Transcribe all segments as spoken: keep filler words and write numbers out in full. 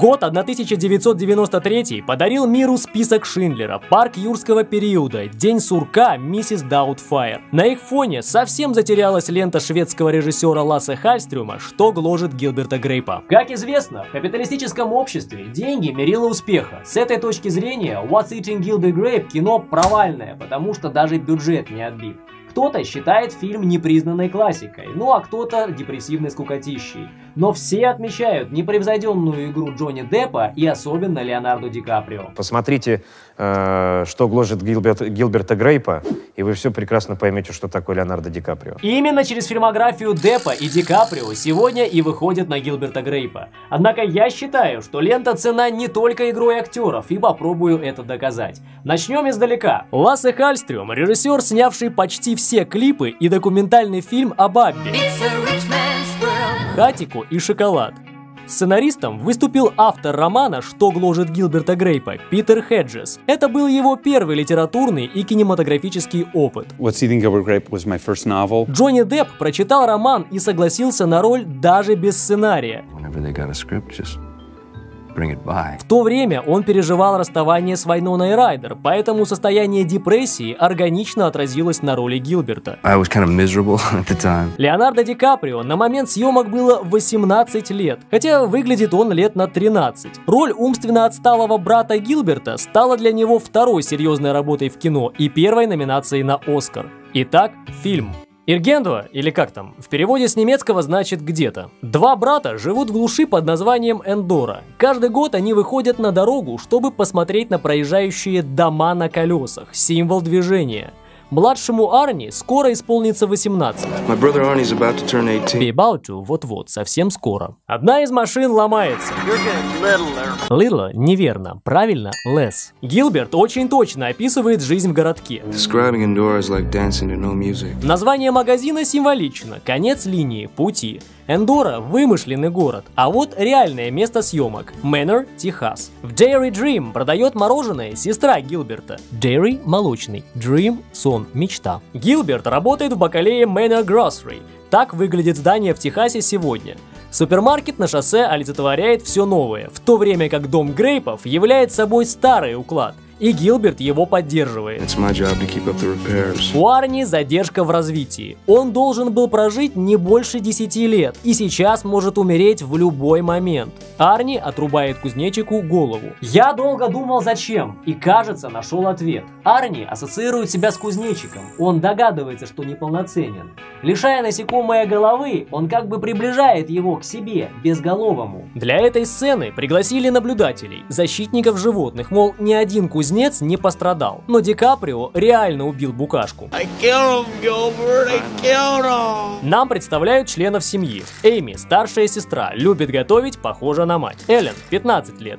Год тысяча девятьсот девяносто третий подарил миру список Шиндлера, парк юрского периода, День сурка, миссис Даутфайр. На их фоне совсем затерялась лента шведского режиссера Лассе Хальстрюма «Что гложет Гилберта Грейпа». Как известно, в капиталистическом обществе деньги мерило успеха. С этой точки зрения What's Eating Gilbert Grape кино провальное, потому что даже бюджет не отбит. Кто-то считает фильм непризнанной классикой, ну а кто-то депрессивной скукотищей. Но все отмечают непревзойденную игру Джонни Деппа и особенно Леонардо Ди Каприо. Посмотрите, э, что гложет Гилберт, Гилберта Грейпа, и вы все прекрасно поймете, что такое Леонардо Ди Каприо. И именно через фильмографию Деппа и Ди Каприо сегодня и выходит на Гилберта Грейпа. Однако я считаю, что лента цена не только игрой актеров, и попробую это доказать. Начнем издалека. Лассе Хальстрюм, режиссер, снявший почти все клипы и документальный фильм об Абби, Хатико и Шоколад. Сценаристом выступил автор романа «Что гложет Гилберта Грейпа» Питер Хеджес. Это был его первый литературный и кинематографический опыт. What's Eating Gilbert Grape was my first novel. Джонни Депп прочитал роман и согласился на роль даже без сценария. В то время он переживал расставание с Вайноной Райдер, поэтому состояние депрессии органично отразилось на роли Гилберта. I was kind of miserable at the time. Леонардо Ди Каприо на момент съемок было восемнадцать лет, хотя выглядит он лет на тринадцать. Роль умственно отсталого брата Гилберта стала для него второй серьезной работой в кино и первой номинацией на Оскар. Итак, фильм. Иргендо, или как там, в переводе с немецкого значит «где-то». Два брата живут в глуши под названием Эндора. Каждый год они выходят на дорогу, чтобы посмотреть на проезжающие дома на колесах, символ движения. Младшему Арни скоро исполнится восемнадцать. My brother Arnie's about to turn eighteen. Be about to вот-вот, совсем скоро. Одна из машин ломается. Little неверно, правильно less. Гилберт очень точно описывает жизнь в городке. Describing Endora is like dancing to no music. Название магазина символично, конец линии, пути. Эндора – вымышленный город, а вот реальное место съемок – Мэннер, Техас. В Dairy Dream продает мороженое сестра Гилберта. Dairy – молочный, Dream – сон, мечта. Гилберт работает в бакалее Manor Grocery. Так выглядит здание в Техасе сегодня. Супермаркет на шоссе олицетворяет все новое, в то время как дом Грейпов является собой старый уклад. И Гилберт его поддерживает. У Арни задержка в развитии. Он должен был прожить не больше десяти лет и сейчас может умереть в любой момент. Арни отрубает кузнечику голову. Я долго думал зачем и, кажется, нашел ответ. Арни ассоциирует себя с кузнечиком. Он догадывается, что неполноценен. Лишая насекомое головы, он как бы приближает его к себе, безголовому. Для этой сцены пригласили наблюдателей, защитников животных, мол, ни один кузнечик не пострадал, но Ди Каприо реально убил букашку. I killed him, Gilbert, I killed him. Нам представляют членов семьи. Эйми, старшая сестра, любит готовить, похожа на мать. Эллен, пятнадцать лет.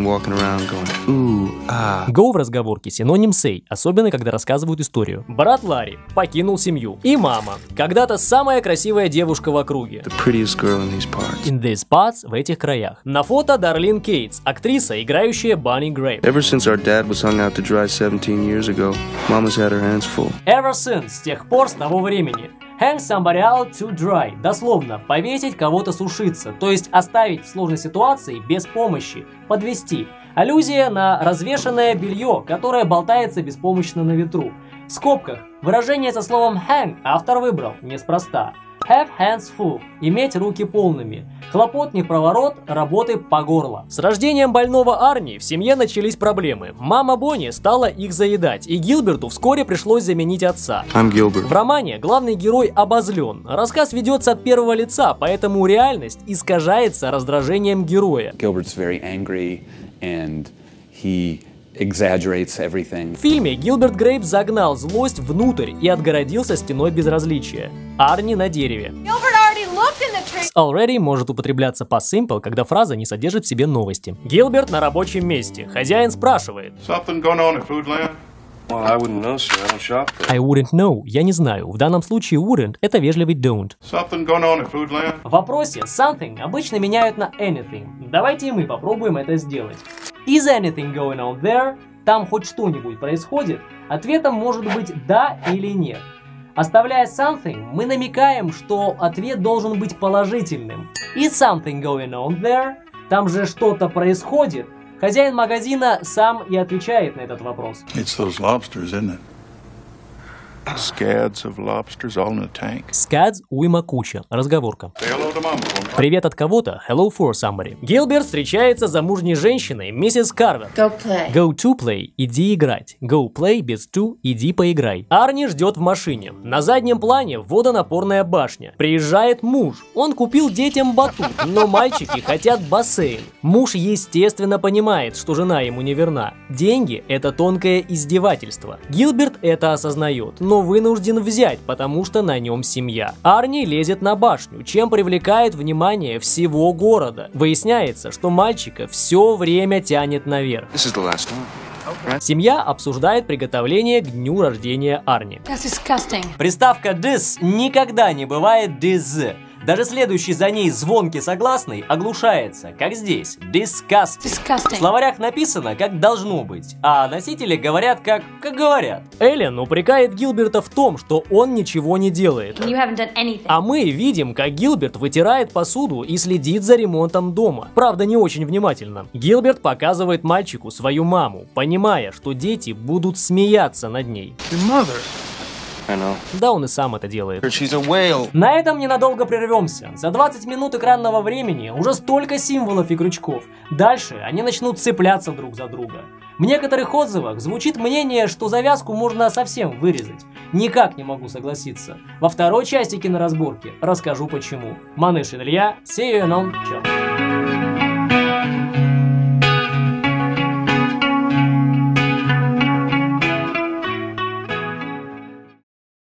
Go в разговорке синоним say, особенно когда рассказывают историю. Брат Ларри покинул семью. И мама, когда-то самая красивая девушка в округе. The prettiest girl in these parts. In these parts, в этих краях. На фото Дарлин Кейтс, актриса, играющая Банни Грейп. Ever since our dad was hung out to dry seventeen years ago, Mama's had her hands full. Ever since, с тех пор, с того времени. Hang somebody out to dry. Дословно, повесить кого-то сушиться, то есть оставить в сложной ситуации без помощи, подвести. Аллюзия на развешанное белье, которое болтается беспомощно на ветру. В скобках, выражение со словом hang автор выбрал неспроста. Have hands full – иметь руки полными. Хлопот не проворот, работы по горло. С рождением больного Арни в семье начались проблемы. Мама Бонни стала их заедать, и Гилберту вскоре пришлось заменить отца. I'm Gilbert. В романе главный герой обозлен. Рассказ ведется от первого лица, поэтому реальность искажается раздражением героя. Gilbert's very angry and he exaggerates everything. В фильме Гилберт Грейп загнал злость внутрь и отгородился стеной безразличия. Арни на дереве. С already может употребляться по simple, когда фраза не содержит в себе новости. Гилберт на рабочем месте. Хозяин спрашивает. Something going on at Foodland? Well, I wouldn't know, sir. I don't shop there. I wouldn't know. Я не знаю. В данном случае wouldn't – это вежливый don't. Something going on at Foodland? В вопросе something обычно меняют на anything. Давайте и мы попробуем это сделать. Is anything going on there? Там хоть что-нибудь происходит? Ответом может быть да или нет. Оставляя something, мы намекаем, что ответ должен быть положительным. Is something going on there? Там же что-то происходит. Хозяин магазина сам и отвечает на этот вопрос. It's those lobsters, isn't it? Scads of lobsters all in a tank. Scads уйма куча. Разговорка. Say hello to mama for me. Привет от кого-то. Hello for somebody. Гилберт встречается с замужней женщиной, миссис Карвер. Go play. Go to play. Иди играть. Go play без to. Иди поиграй. Арни ждет в машине. На заднем плане водонапорная башня. Приезжает муж. Он купил детям батут, но мальчики хотят бассейн. Муж, естественно, понимает, что жена ему не верна. Деньги – это тонкое издевательство. Гилберт это осознает, но вынужден взять, потому что на нем семья. Арни лезет на башню, чем привлекает внимание всего города. Выясняется, что мальчика все время тянет наверх. This is the last one. Семья обсуждает приготовление к дню рождения Арни. That's disgusting. Приставка this никогда не бывает this. Даже следующий за ней звонкий согласный оглушается, как здесь. Disgust. Disgusting. В словарях написано, как должно быть, а носители говорят, как, как говорят. Эллен упрекает Гилберта в том, что он ничего не делает. You haven't done anything. А мы видим, как Гилберт вытирает посуду и следит за ремонтом дома. Правда, не очень внимательно. Гилберт показывает мальчику свою маму, понимая, что дети будут смеяться над ней. I know. Да, он и сам это делает. She's a whale. На этом ненадолго прервемся. За двадцать минут экранного времени уже столько символов и крючков. Дальше они начнут цепляться друг за друга. В некоторых отзывах звучит мнение, что завязку можно совсем вырезать. Никак не могу согласиться. Во второй части киноразборки расскажу почему. Манышин Илья, see you and on. Ciao.